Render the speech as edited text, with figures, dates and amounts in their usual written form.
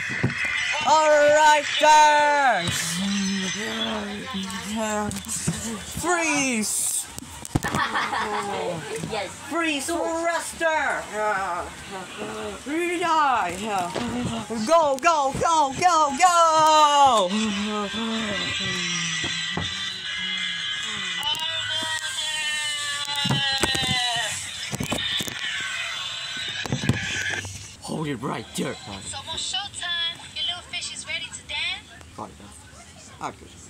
Alright there! Freeze! Yes. Freeze thruster! Die! Go, go, go, go, go! Hold it right there. It's almost showtime. Your little fish is ready to dance. Okay.